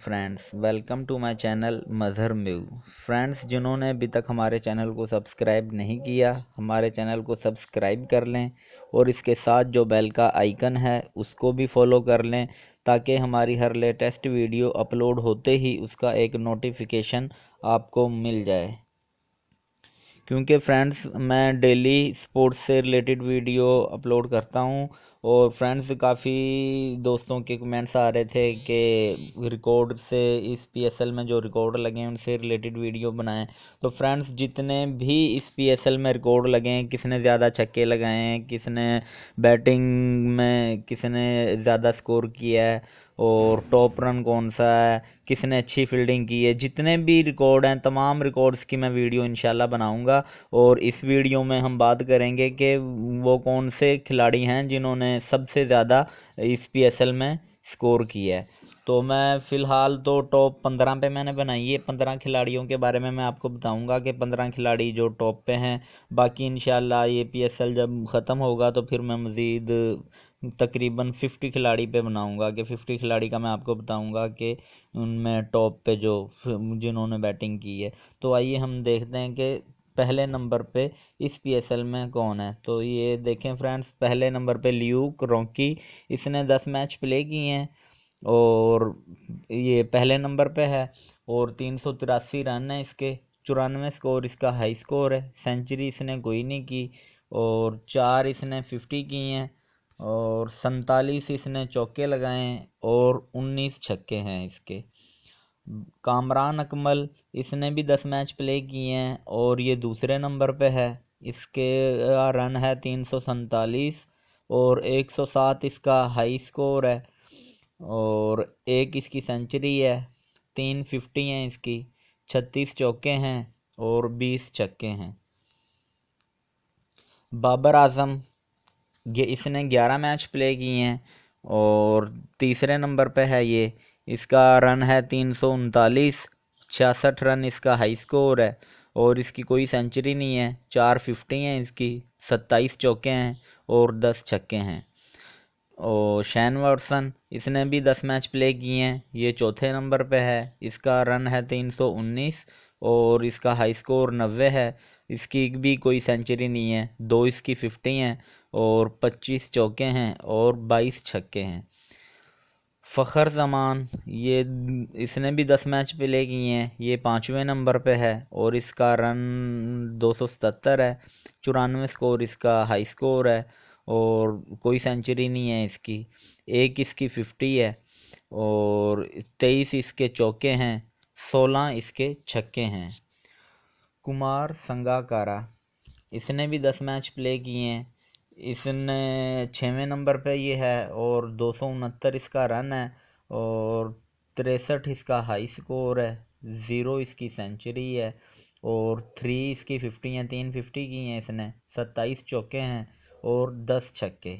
Friends, welcome to my channel Mazhar म्यू। Friends, जिन्होंने अभी तक हमारे चैनल को सब्सक्राइब नहीं किया, हमारे चैनल को सब्सक्राइब कर लें और इसके साथ जो बेल का आइकन है उसको भी फॉलो कर लें, ताकि हमारी हर लेटेस्ट वीडियो अपलोड होते ही उसका एक नोटिफिकेशन आपको मिल जाए। क्योंकि फ्रेंड्स, मैं डेली स्पोर्ट्स से रिलेटेड वीडियो अपलोड करता हूं और फ्रेंड्स, काफ़ी दोस्तों के कमेंट्स आ रहे थे कि रिकॉर्ड से इस पीएसएल में जो रिकॉर्ड लगे हैं उनसे रिलेटेड वीडियो बनाएं। तो फ्रेंड्स, जितने भी इस पीएसएल में रिकॉर्ड लगे हैं, किसने ज़्यादा छक्के लगाए हैं, किसने बैटिंग में किसने ज़्यादा स्कोर किया है और टॉप रन कौन सा है, किसने अच्छी फील्डिंग की है, जितने भी रिकॉर्ड हैं तमाम रिकॉर्ड्स की मैं वीडियो इंशाल्लाह बनाऊंगा। और इस वीडियो में हम बात करेंगे कि वो कौन से खिलाड़ी हैं जिन्होंने सबसे ज़्यादा इस पीएसएल में स्कोर किया है। तो मैं फ़िलहाल तो टॉप 15 पे मैंने बनाई है। 15 खिलाड़ियों के बारे में मैं आपको बताऊंगा कि 15 खिलाड़ी जो टॉप पे हैं। बाकी इंशाल्लाह ये पीएसएल जब ख़त्म होगा तो फिर मैं मज़ीद तकरीबन 50 खिलाड़ी पे बनाऊंगा कि 50 खिलाड़ी का मैं आपको बताऊंगा कि उनमें टॉप पे जो जिन्होंने बैटिंग की है। तो आइए हम देखते हैं कि पहले नंबर पे इस पीएसएल में कौन है। तो ये देखें फ्रेंड्स, पहले नंबर पे ल्यूक रॉकी, इसने 10 मैच प्ले किए हैं और ये पहले नंबर पे है और 383 रन है इसके, 94 स्कोर इसका हाई स्कोर है। सेंचुरी इसने कोई नहीं की और 4 इसने 50 की हैं और 47 इसने चौके लगाए हैं और 19 छक्के हैं इसके। कामरान अकमल, इसने भी 10 मैच प्ले किए हैं और ये दूसरे नंबर पे है। इसके रन है 347 और 107 इसका हाई स्कोर है और एक इसकी सेंचुरी है, 350 हैं इसकी, 36 चौके हैं और 20 छक्के हैं। बाबर आजम, ये इसने 11 मैच प्ले किए हैं और तीसरे नंबर पे है ये। इसका रन है 339, 66 रन इसका हाई स्कोर है और इसकी कोई सेंचुरी नहीं है। 450 हैं इसकी, 27 चौके हैं और 10 छक्के हैं। और शैन वॉटसन, इसने भी 10 मैच प्ले किए हैं, ये चौथे नंबर पे है। इसका रन है 319 और इसका हाई स्कोर 90 है। इसकी भी कोई सेंचुरी नहीं है। 2 इसकी 50 हैं और 25 चौके हैं और 22 छक्के हैं। फ़खर ज़मान, ये इसने भी 10 मैच प्ले किए हैं, ये 5वें नंबर पे है और इसका रन 277 है। 94 स्कोर इसका हाई स्कोर है और कोई सेंचुरी नहीं है इसकी। एक इसकी 50 है और 23 इसके चौके हैं, 16 इसके छक्के हैं। कुमार संगाकारा, इसने भी 10 मैच प्ले किए हैं। इसने 6वें नंबर पे ये है और 269 इसका रन है और 63 इसका हाई स्कोर है। 0 इसकी सेंचुरी है और 3 इसकी 50 हैं, 350 की हैं इसने। 27 चौके हैं और 10 छक्के।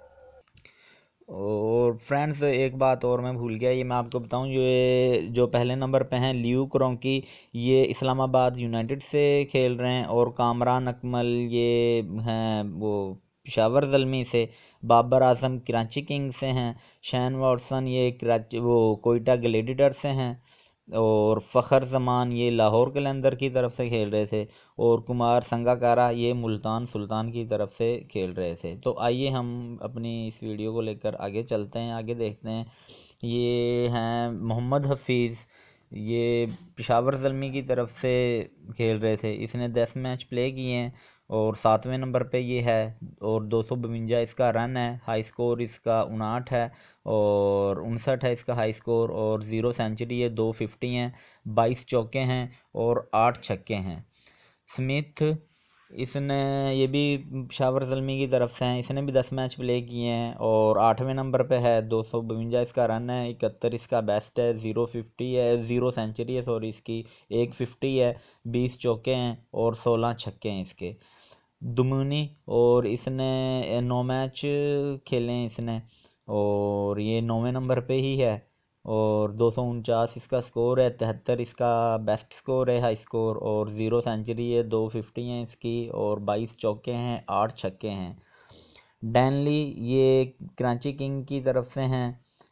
और फ्रेंड्स, एक बात और मैं भूल गया, ये मैं आपको बताऊं, ये जो पहले नंबर पे हैं ल्यूक रॉकी, ये इस्लामाबाद यूनाइटेड से खेल रहे हैं और कामरान अकमल ये हैं वो पेशावर ज़ल्मी से। बाबर आजम कराची किंग से हैं। शैन वॉटसन ये कराची वो कोयटा ग्लेडिएटर से हैं और फ़खर ज़मान ये लाहौर कलंदर की तरफ से खेल रहे थे और कुमार संगाकारा ये मुल्तान सुल्तान की तरफ से खेल रहे थे। तो आइए हम अपनी इस वीडियो को लेकर आगे चलते हैं, आगे देखते हैं। ये हैं मोहम्मद हफीज़, ये पेशावर ज़ल्मी की तरफ से खेल रहे थे। इसने 10 मैच प्ले किए हैं और 7वें नंबर पे ये है और 252 इसका रन है। हाई स्कोर इसका 59 है और 59 है इसका हाई स्कोर और 0 सेंचुरी है। 250 हैं, 22 चौके हैं और 8 छक्के हैं। स्मिथ, इसने ये भी पेशावर ज़ल्मी की तरफ से हैं। इसने भी 10 मैच प्ले किए हैं और 8वें नंबर पे है। 252 इसका रन है, 71 इसका बेस्ट है। 050 है, 0 सेंचुरी है सॉरी इसकी। 150 है, 20 चौके हैं और 16 छक्के हैं इसके। दुमुनी, और इसने 9 मैच खेले हैं इसने और ये 9वें नंबर पे ही है और 249 इसका स्कोर है। 73 इसका बेस्ट स्कोर है, हाई स्कोर, और 0 सेंचुरी है। 250 हैं इसकी और 22 चौके हैं, 8 छक्के हैं। डैनली, ये कराची किंग की तरफ से हैं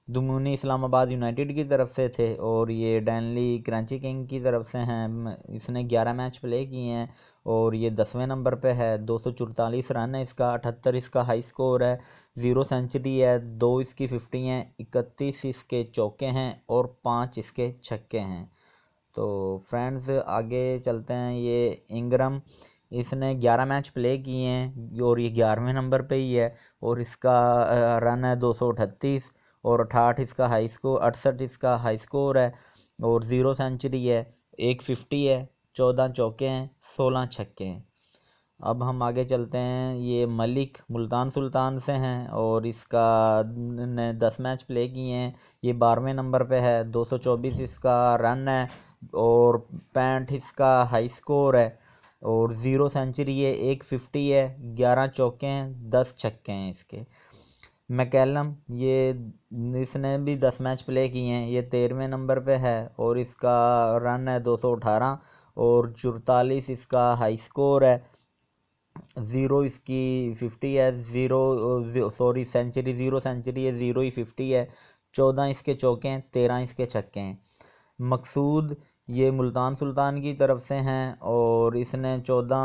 दुमूनी इस्लामाबाद यूनाइटेड की तरफ से थे और ये डैनली कराची किंग की तरफ से हैं। इसने 11 मैच प्ले किए हैं और ये 10वें नंबर पे है। 244 रन है इसका, 78 इसका हाई स्कोर है, 0 सेंचुरी है, 2 इसकी 50 हैं, 31 इसके चौके हैं और 5 इसके छक्के हैं। तो फ्रेंड्स आगे चलते हैं। ये इंग्रम, इसने 11 मैच प्ले किए हैं और ये 11वें नंबर पे ही है और इसका रन है 238 और 68 इसका हाई स्कोर, 68 इसका हाई स्कोर है और 0 सेंचुरी है, 150 है, 14 चौके हैं, 16 छक्के हैं। अब हम आगे चलते हैं। ये मलिक मुल्तान सुल्तान से हैं और इसका ने 10 मैच प्ले किए हैं। ये 12वें नंबर पे है, 224 इसका रन है और 65 इसका हाई स्कोर है और 0 सेंचुरी है, 150 है, 11 चौके हैं, 10 छक्के हैं इसके। मैकेलम, ये इसने भी 10 मैच प्ले किए हैं। ये 13वें नंबर पे है और इसका रन है 218 और 44 इसका हाई स्कोर है, 0 इसकी 50 है, 0 सॉरी सेंचुरी, 0 सेंचुरी है, 0 ही 50 है, 14 इसके चौके हैं, 13 इसके छक्के हैं। मकसूद, ये मुल्तान सुल्तान की तरफ से हैं और इसने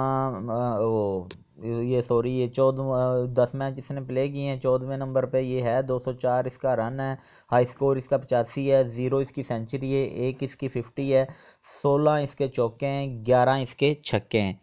10 मैच इसने प्ले किए हैं। 14वें नंबर पे ये है, 204 इसका रन है, हाई स्कोर इसका 85 है, 0 इसकी सेंचुरी है, 1 इसकी 50 है, 16 इसके चौके हैं, 11 इसके छक्के हैं।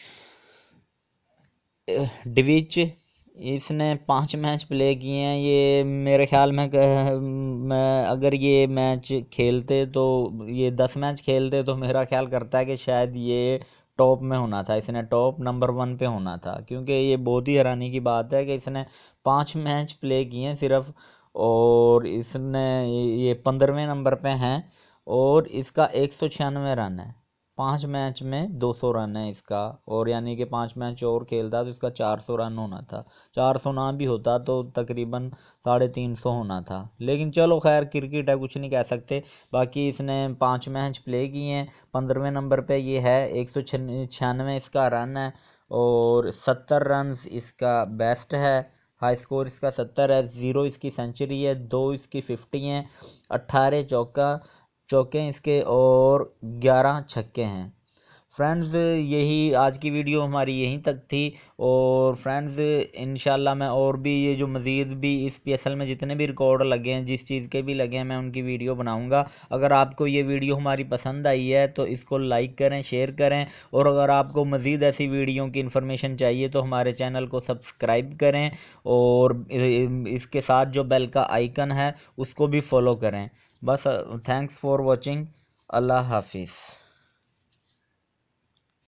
डिविच, इसने 5 मैच प्ले किए हैं। ये मेरे ख्याल में मैं अगर ये मैच खेलते तो ये 10 मैच खेलते तो मेरा ख्याल करता है कि शायद ये टॉप में होना था, इसने टॉप नंबर 1 पे होना था, क्योंकि ये बहुत ही हैरानी की बात है कि इसने 5 मैच प्ले किए हैं सिर्फ और इसने ये 15वें नंबर पे हैं और इसका 196 रन है। 5 मैच में 200 रन है इसका और यानी कि 5 मैच और खेलता तो इसका 400 रन होना था। 400 ना भी होता तो तकरीबन 350 होना था, लेकिन चलो खैर क्रिकेट है, कुछ नहीं कह सकते। बाकी इसने 5 मैच प्ले किए हैं। 15वें नंबर पे ये है, 196 इसका रन है और 70 रन इसका बेस्ट है, हाई स्कोर इसका 70 है, 0 इसकी सेंचुरी है, 2 इसकी 50 हैं, 18 चौके इसके और 11 छक्के हैं। फ्रेंड्स यही आज की वीडियो हमारी यहीं तक थी और फ्रेंड्स इंशाल्लाह मैं और भी ये जो मज़ीद भी इस PSL में जितने भी रिकॉर्ड लगे हैं, जिस चीज़ के भी लगे हैं, मैं उनकी वीडियो बनाऊंगा। अगर आपको ये वीडियो हमारी पसंद आई है तो इसको लाइक करें, शेयर करें और अगर आपको मज़ीद ऐसी वीडियो की इन्फॉर्मेशन चाहिए तो हमारे चैनल को सब्सक्राइब करें और इसके साथ जो बेल का आइकन है उसको भी फॉलो करें। बस थैंक्स फॉर वॉचिंग। अल्लाह हाफिज़।